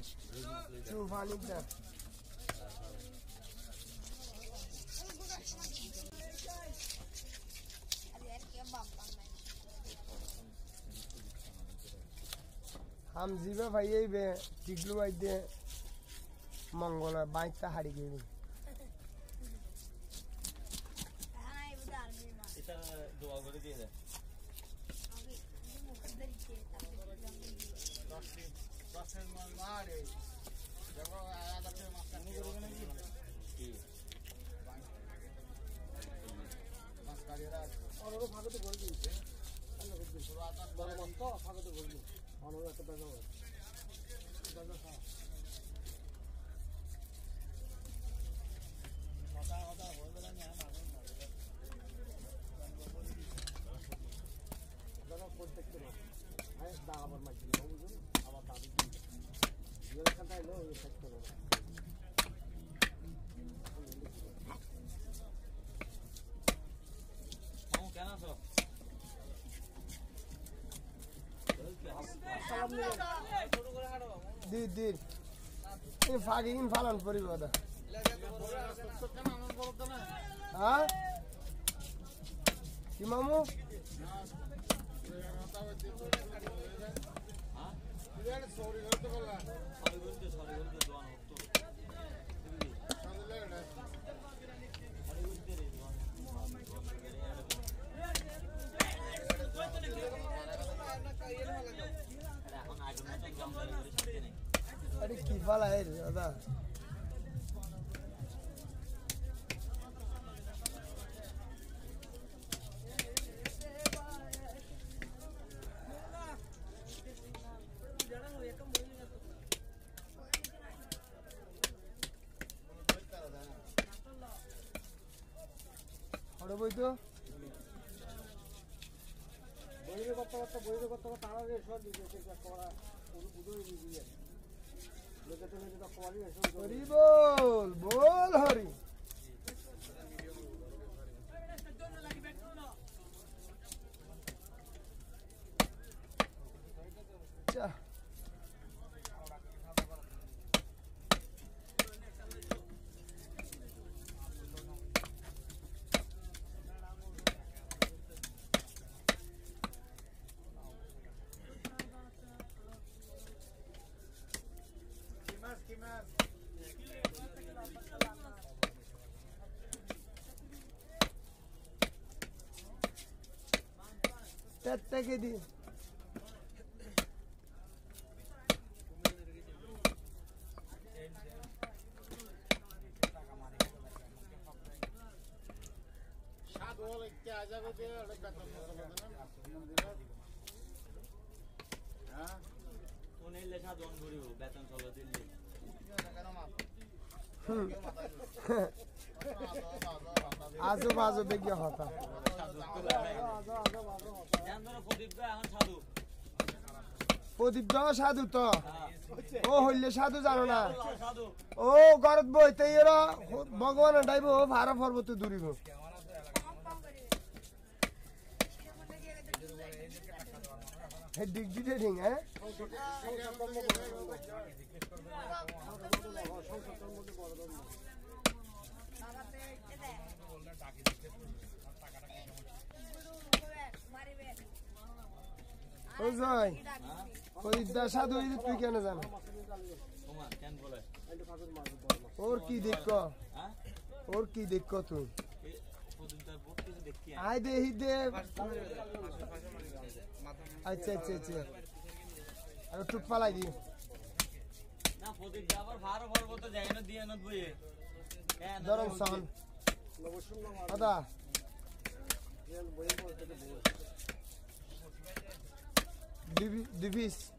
Çufanikler. Hamzi be bhai be tiglu bhai de Mongola bike ta hari gini. এটা দোয়া করে দিয়ে দেয় কেন আছো Dir. Ini fagi ini falan pori bada. Ha? Imamu? अरे की फल है दादा और बोल तो বইরে করতে তারা রে সব দিতে করা পুরো দিয়ে লোকে তো যেটা কোয়ালি এসে হরি বল হরি চা Tete ke di Shad hol ekte ajabe de oda beton na ha onelle shad on koribo beton cholo dille आजू बाजू बेगिया होता প্রদীপ দাও সাধু তো ও হইলে সাধু জানো না ও গরত বইতে এরা ভগবান ডাইব ভাড়া পর্বত দূরিব হে ডিগজি ডিং হ্যাঁ ও জয় প্রদীপদা সাধু তুই কেন জানো ওর কি দেখ তুই আয় দেখি দে আচ্ছা আচ্ছা আচ্ছা আর টুক পালাই দি না প্রদীপ যাবার ভাড়া পর্বত যায় না দিয়ে না বইয়ে ধরম সান দাদা divis